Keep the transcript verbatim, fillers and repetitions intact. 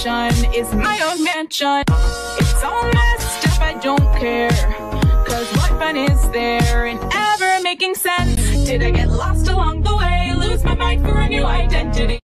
demention is my own mansion. It's all messed up, I don't care, cause what fun is there in ever making sense? Did I get lost along the way, lose my mind for a new identity?